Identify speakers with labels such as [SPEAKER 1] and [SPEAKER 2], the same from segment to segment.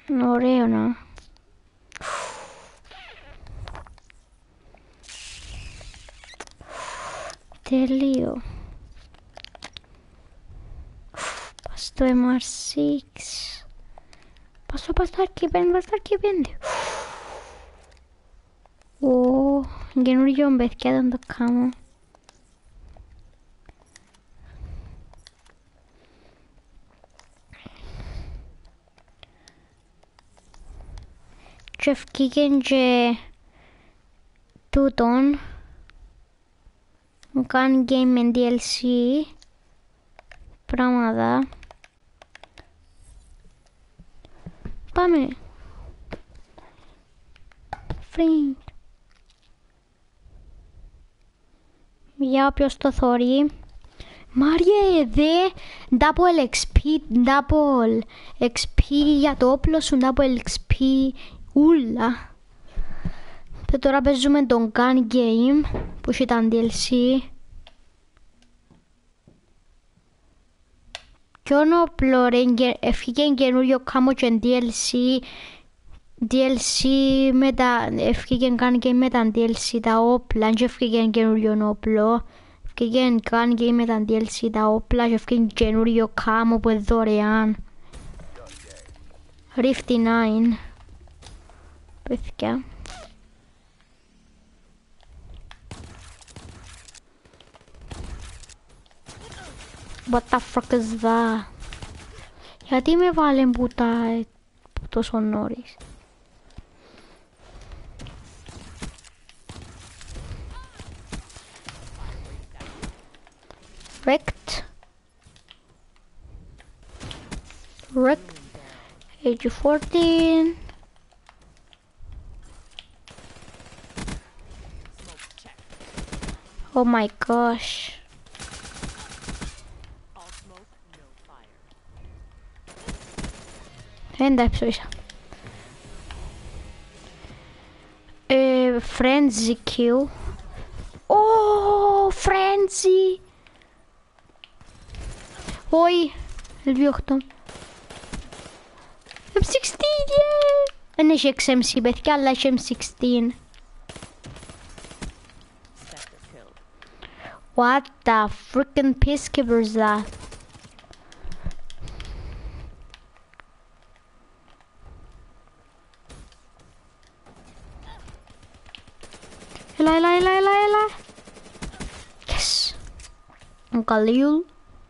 [SPEAKER 1] Ωραίο να. Τελείο. Πας στο MR6. Πας στο Archie 5. Ω, καινούργιο παιδιά δεν το κάνω. Και ευκήκεν και τούτον. Μου κάνει game με DLC. Πράγματα. Πάμε. Friend. Για όποιος το θωρεί. Μάριε δε double XP για το όπλο σου, double XP ούλα. Και τώρα παίζουμε τον Gun Game που ήταν DLC. Κι όνο όπλο ρε, ευκήκε καινούριο κάμω και DLC με τα, ευκήκε Gun Game με τα DLC τα όπλα και ευκήκε καινούριο όπλο. Ευκήκε Gun Game με τα DLC τα όπλα και ευκήκε καινούριο κάμω που είναι δωρεάν. Rift 9. Παιδιά. What the fuck is that? Γιατί με βάλεν που τόσο νωρίς? Wrecked. Age 14. Oh my gosh. Εντάξει, ίσα. Frenzy kill. Oh, Frenzy. Όχι, L8. M16, yeah. Δεν έχει XMC, παιδιά, αλλά έχει M16. What the freaking peacekeeper is that? Έλα. Yes. Ο Καλίουλ.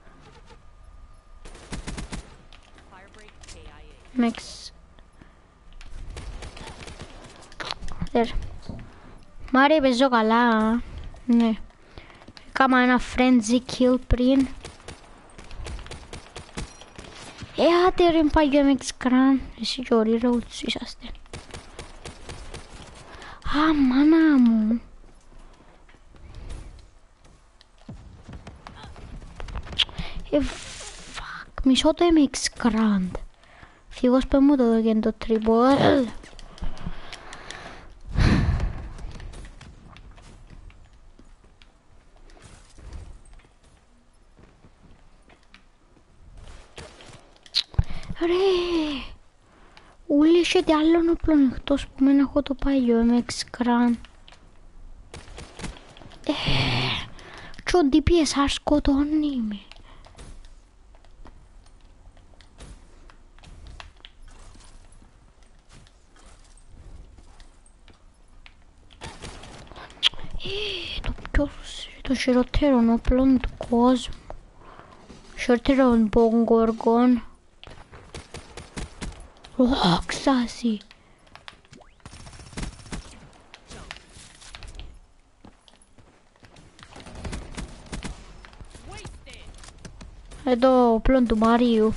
[SPEAKER 1] Μεξ. Μάρια παίζω καλά. Ναι. Έκανα ένα frenzy kill πριν. Άτε ρε πάγιο MX-Cran. Εσύ και ο Reroads είσαστε. Α, μάνα μου. Fuck. Μισό το MX-Cran. Φύγος πες μου το δω το τριπόλ. Ρε, ούλοι έχετε άλλον όπλον εκτός που μεν έχω το παλιό MX-Cran. Κι ο DPSR σκοτώνει με. Το χειρότερο όπλον του κόσμου. Χειρότερο μπογκοργών. Ξάσι. Εδώ ο πλόν του Μαρίου.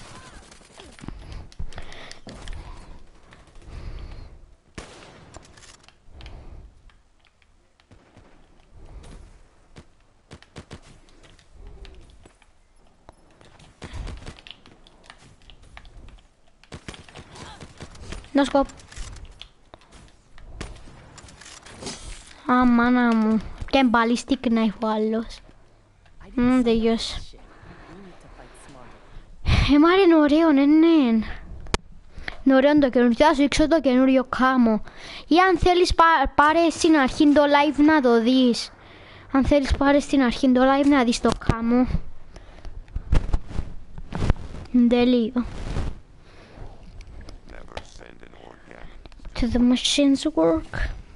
[SPEAKER 1] Να σκοπ. Α, μάνα μου. Και ballistic knife ο άλλος. Τελειώσει. Μάρι είναι ωραίο, ναι. Είναι ωραίο το καινούριο. Θα σου δείξω το καινούριο κάμο. Ή αν θέλεις πάρε στην αρχή το live να το δεις. Αν θέλεις πάρε στην αρχή το live να δεις το κάμο. Τελείω. To the machines work.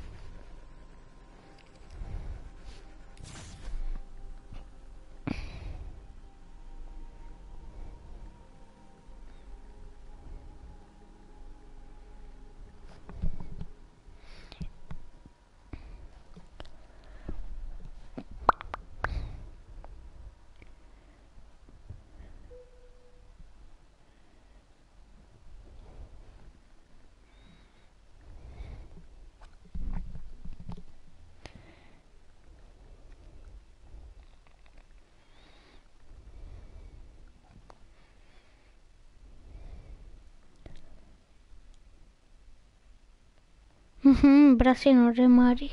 [SPEAKER 1] Πράσινο ρε Μάρι.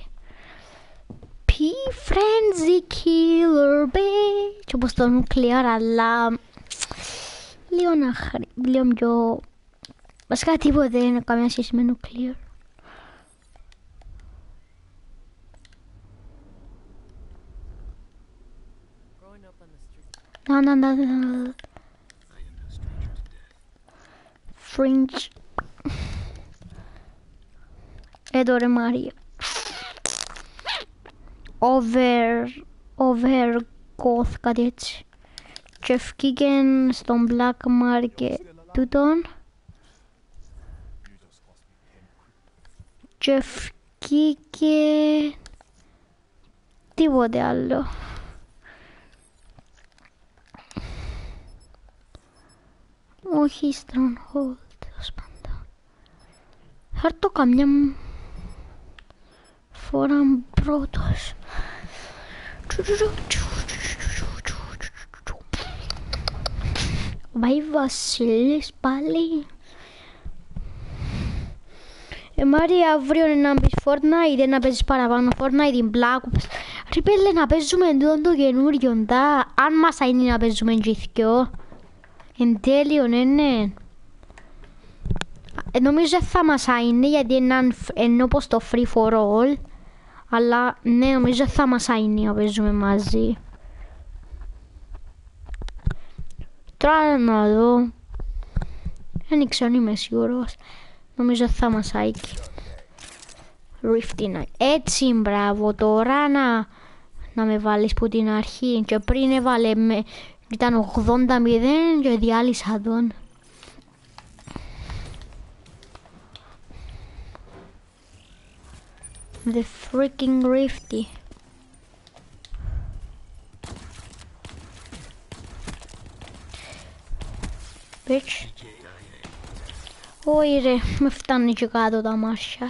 [SPEAKER 1] P-Frenzy Killer Bitch. Όπως το Nuclear, αλλά λίγο πιο... Βασικά τίποτε δεν είναι καμία σχέση με Nuclear. Να. Fringe. Εδώ ρε Μάρια. Over goth, κάτι έτσι. Και ευκήκεν στον black market τούτον. Και ευκήκε τίποτε άλλο. Όχι Stronghold, τέλος πάντων. Θα έρθω καμιά φορά πρώτος. Βάει Βασίλης πάλι. Μάρια, αύριο είναι να μπεις Fortnite, να παίζεις παραπάνω Fortnite, την Black Ops. Ρε πέλε να παίζουμε το καινούριο, αν μας είναι να παίζουμε γυθκιο. Εν τέλειο, ναι. Νομίζω θα μας είναι γιατί είναι όπως το free for all. Αλλά ναι, νομίζω θα μας είναι να παίζουμε μαζί. Τώρα να δω. Δεν ξέρω, είμαι σίγουρος. Νομίζω θα μας άικει. Rifty Night. Έτσι, μπράβο. Τώρα να με βάλεις που την αρχή. Και πριν έβαλε με... Ήταν 80-0 και διάλυσα τον. The freaking Rifty. Bitch. Όχι ρε, με φτάνει και κάτω τα Marshall.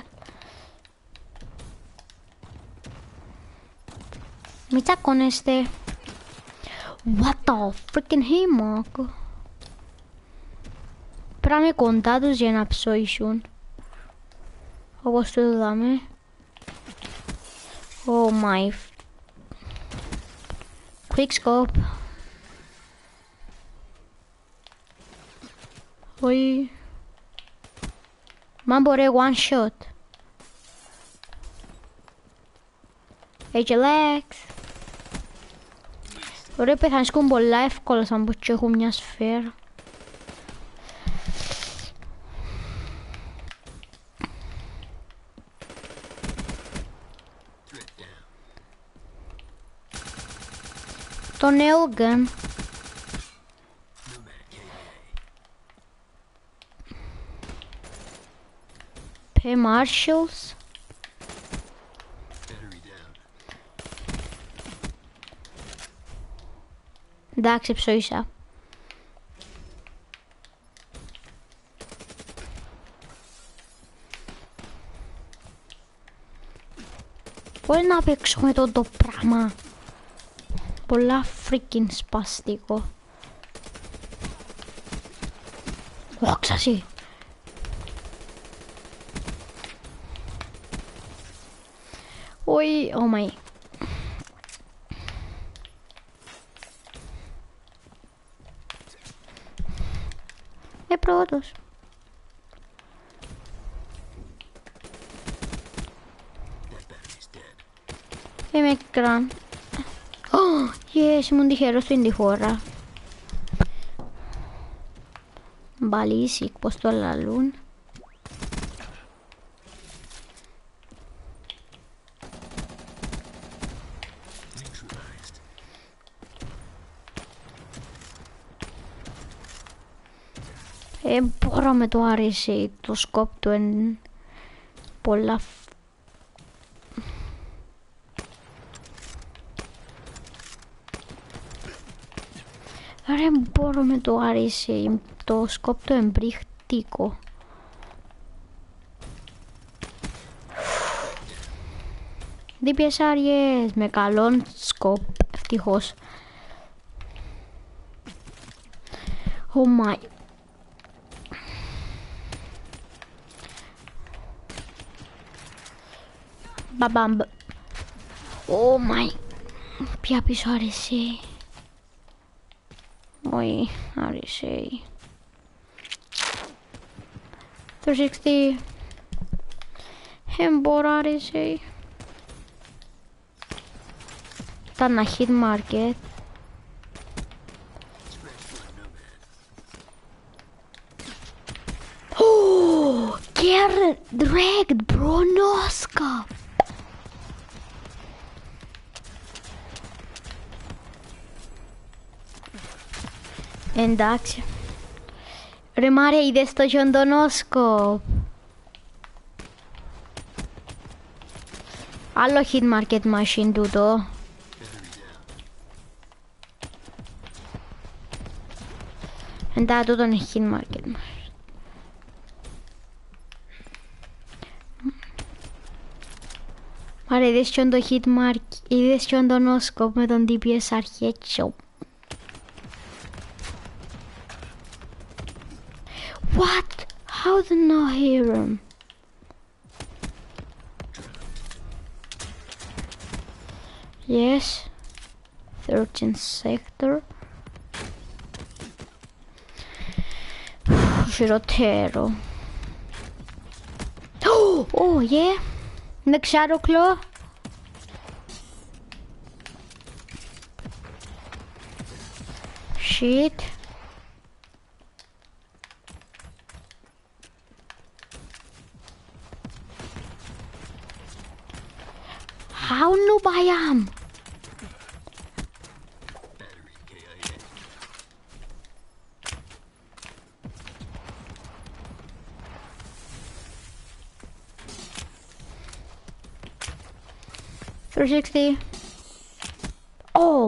[SPEAKER 1] Μην τσακώνεστε. What the freaking hey, Mark. Πρέπει να είμαι κοντά τους για να ψωίσουν. Όπως το είδαμε. Oh my. Quick scope. Όχι. Μα μπορεί one shot. HLX. Ωραία, πεθανίσκουν πολλά εύκολα σαν πως και έχουν μια σφαίρα. Το nail gun. Pay Marshalls. Εντάξει, ψωίσα. Μπορεί να παίξουμε το πράγμα. Πολλά freaking σπαστικό. Όξαση. Όχι, oh my. Πρώτος. με κραν. Yes, ήμουν τυχερός στην τη χώρα. Μπαλίσικ, πως το λαλούν. Μπορώ με το άρεσε το σκόπ του εν πολλά. Ρε μπορώ με το άρεσε το σκόπ του εμπριχτικό. Διπιεσάριες με καλόν σκόπ, ευτυχώς. Oh my. Μπαμπαμπ. Oh my. Ποια πίσω άρεσε. Όχι, άρεσε. 360. Μπορώ άρεσε. Ήταν ένα hit market. Oh, get dragged, bro, no scope. Εντάξει. Ρε Μάρια, είδες το χιοντονόσκοπ. Άλλο hit market machine τούτο. Εντάξει, τούτο είναι hit market machine. Μάρια, είδες και το hit market, είδες και το νόσκοπ με τον DPS αρχέτσο. What? How did I hear him? Yes. 13th sector. Χειρότερο. Oh, yeah. Δεν ξέρω, κλώ. Shit. How noob I am? $360. Oh,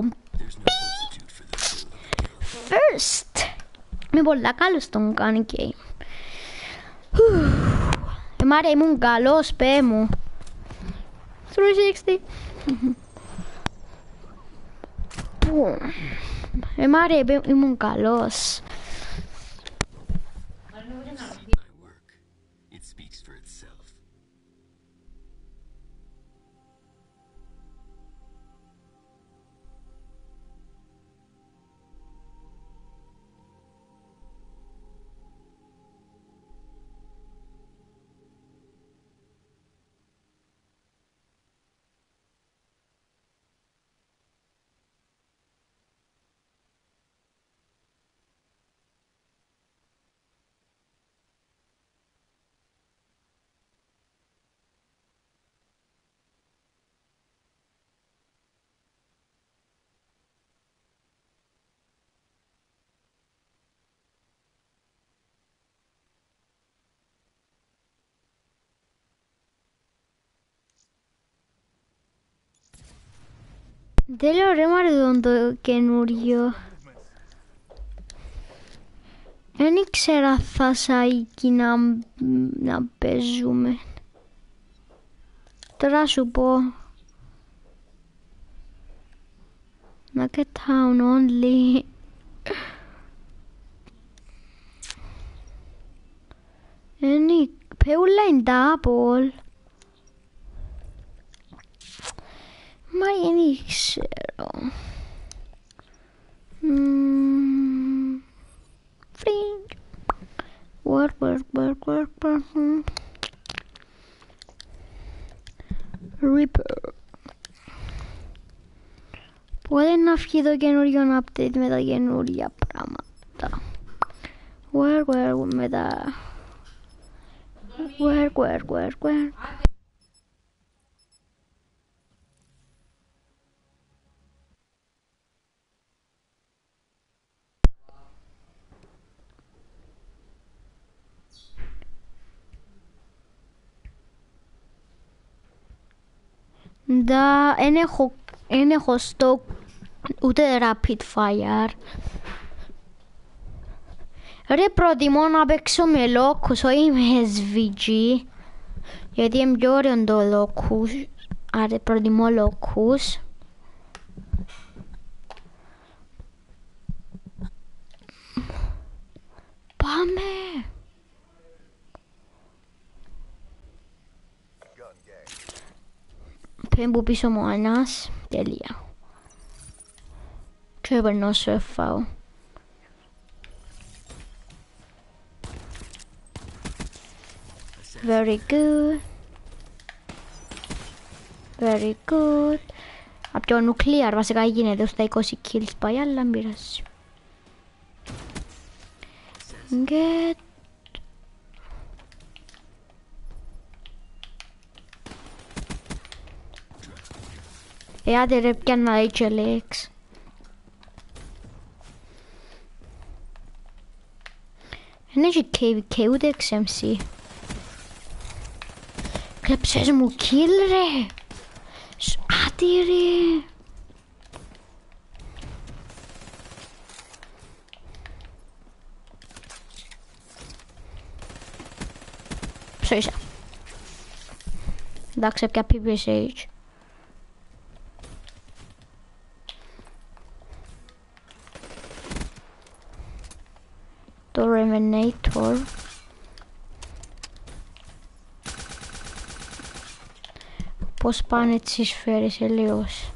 [SPEAKER 1] first. Με πολλά καλός στον κάνει game. Μάρια, ήμουν καλός, πέ μου. 360. Πού. Μάρια, ήμουν καλός. Τέλειο ρε Μάρια το καινούριο. Δεν ήξερα θα σαϊκή να παίζουμε. Τώρα σου πω. Market town only. Είναι πέουλα είναι double. Μα δεν ξέρω. Fringe. Work. Reaper. Μπορεί να βγει το καινούριο update με τα καινούρια πράγματα. Where, με τα... Where. Da, εν έχω stock ούτε rapid fire. Ρε προτιμώ να παίξω με λόκους, όχι με SVG. Γιατί είναι πιο ωραίο το λόκους. Άρα προτιμώ λόκους. Πάμε. Πέμπω πίσω μου ένας. Τέλεια. Και περνώ σου εφάω. Very good. Very good. Από το nuclear βασικά γίνεται στα 20 kills πάει, αλλά μην πειράζει. Get. Άντε ρε πιάνα HLX. Δεν έχει KVK ούτε XMC. Κλέψες μου kill ρε. Άντε ρε. Ποιο είσαι. Εντάξει πια PPSH. Το Revenator. Πώς πάνε τις σφαίρες ελίος.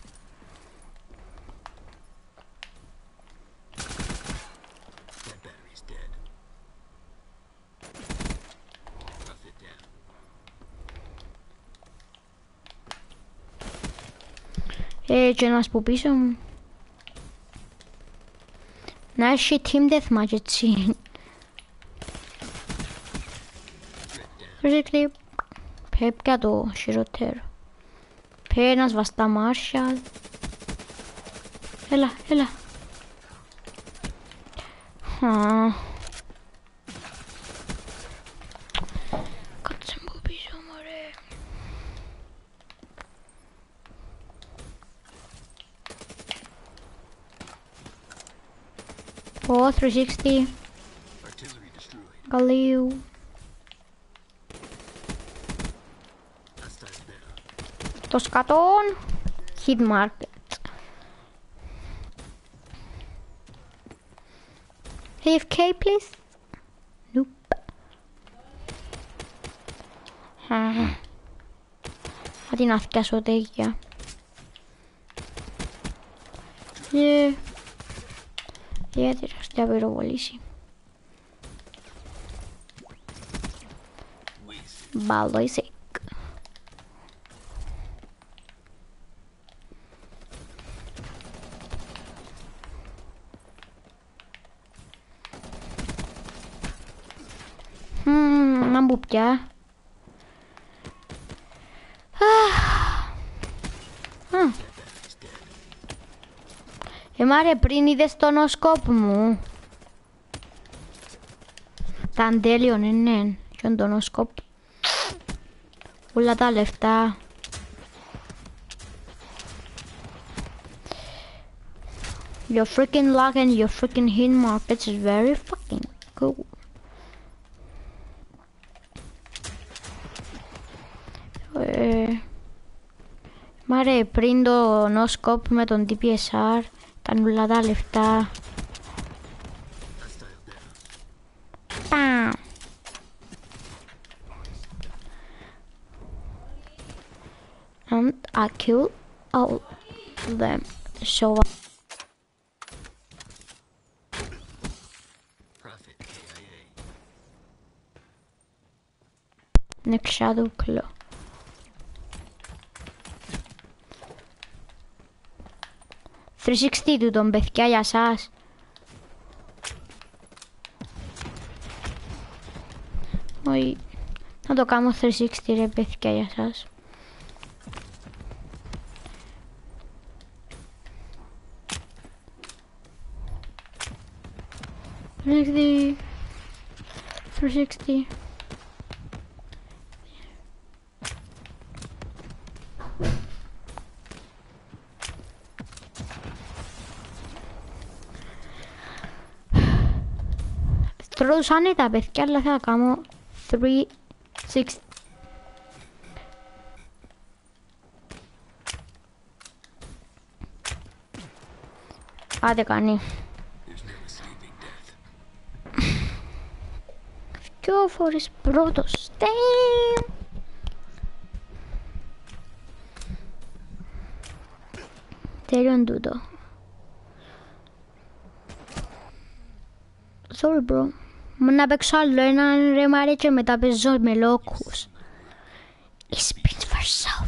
[SPEAKER 1] Και ένας που πίσω μου. Να έχει team deathmatch έτσι. Ρίχνει. Πέπια το χειρότερο. Ένας βαστά Marshall. Έλα. Κάτσε μου πίσω μωρέ. Ω, 360. Καλίου. Το σκατόν. Hit market. AFK please. Nope. Αντί να φτιάσω τέτοια. Γιατί θα πυροβολήσει. Μπάλο είσαι. Να μου πια. Μάρε πριν είδες τον οσκόπ μου. Ήταν τέλειο, ναι. Ποιον τον οσκόπ. Όλα τα λεφτά. Your freaking luck and your freaking hit markets is very fucking cool. Μάρε πριν το no-scope με τον DPSR ήταν όλα τα λεφτά. And I kill all of them. So next shadow claw. 360 του τον παιδιά για σας. Όχι. Να το κάνω 360 ρε παιδιά για σας. Μέχρι 360. Τρώσανε τα παιδιά, αλλά θα κάνω 360. Άντε κάνει. Δυο φορές πρώτος. Damn. Τέλειον τούτο. Sorry bro. Μου να παίξω άλλο έναν ρε μάρε και μετά παίζω με λόκους. It speaks for self.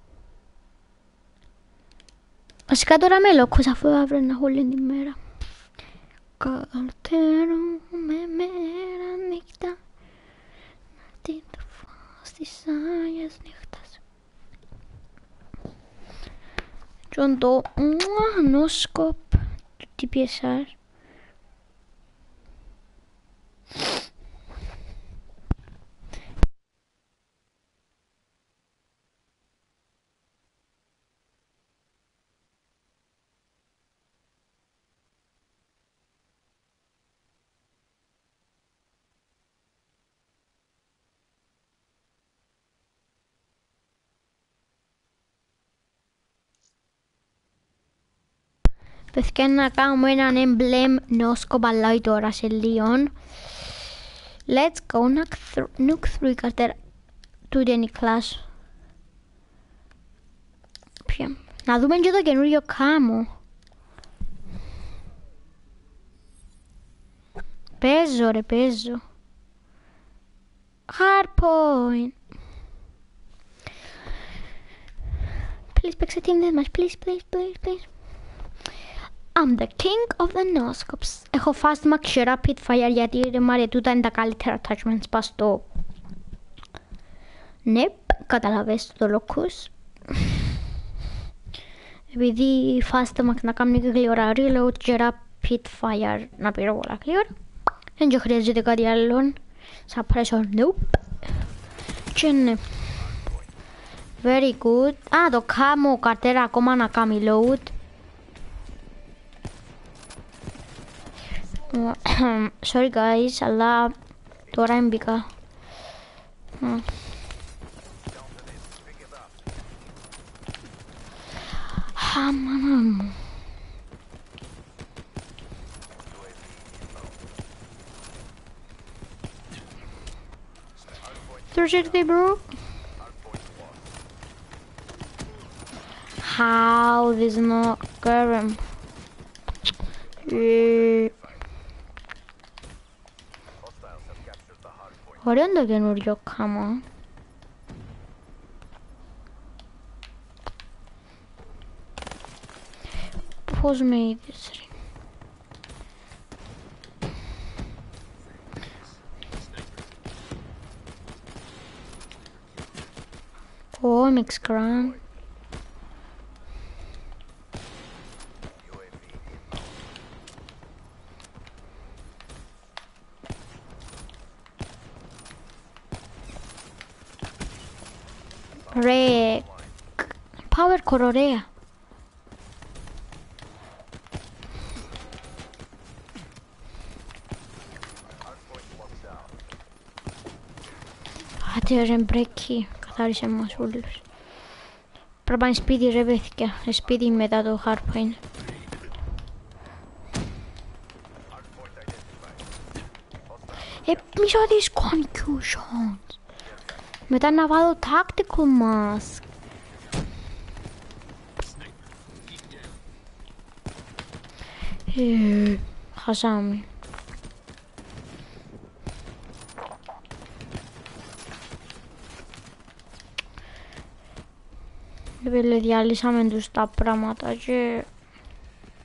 [SPEAKER 1] Βασικά τώρα με λόκους αφού αύριο να έχω όλη τη μέρα. Καρτερώ με μέρα νύχτα. Να δει το φως της Άγιας νύχτας. Τζον το νόσκοπ του TPSR. Παιδιά να κάνουμε έναν emblem νόσκοπ αλλά τώρα σε λίγο. Let's go Nook 3 καρτέρα του Νικλάς. Να δούμε και το καινούριο κάμο. Παίζω ρε παίζω. Hardpoint. Please παίξε team deathmatch. Please. I'm the king of the no-scopes. Έχω fast max και rapid fire γιατί ρε μάρε τούτα είναι τα καλύτερα attachments πας στο... Ναι, καταλαβες το λόκους. Επειδή fast max να κάνει και γλυόρα reload και rapid fire να πήρω πολλά γλυόρα. Δεν και χρειάζεται κάτι άλλο. Suppressor, nope. Και ναι. Very good. Α, το κάμω καρτέρα ακόμα να κάνει load. Sorry guys, αλλά τώρα έμπηκα. Μάνα μου. Thursday bro. How this not Garen? Ωραίο είναι το καινούριο κάμο. Πώς με είδες ρε. Ω, Mixcran. Ρε, power core ωραία. Άντε ρε μπρέκι, καθάρισε μας όλους. Πρέπει να είναι σπίτι ρε παιδιά, σπίτι μετά το hardpoint. Μισό τις concusions. Μετά να βάλω tactical mask. Χασάμε. Διαλύσαμε τους τα πράγματα και...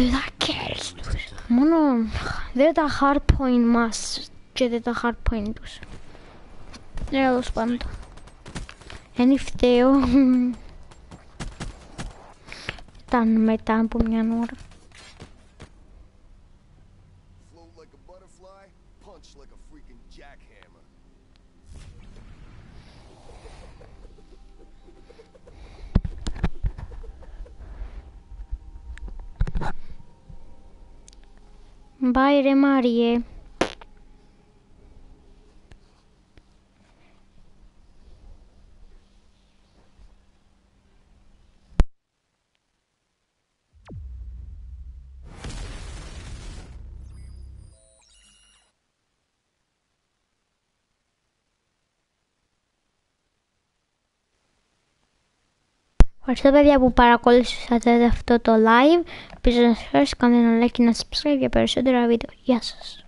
[SPEAKER 1] τα kills τους. Μόνο δεν τα hardpoint μας και δεν τα hardpoint τους. Τέλος πάντων. Εν φταίω. Ήταν μετά από μια ώρα. Bye ρε Μάριε. Ευχαριστώ παιδιά που παρακολουθήσατε αυτό το live. Ελπίζω να σας άρεσε, κάντε ένα like και ένα subscribe για περισσότερα βίντεο. Γεια σας.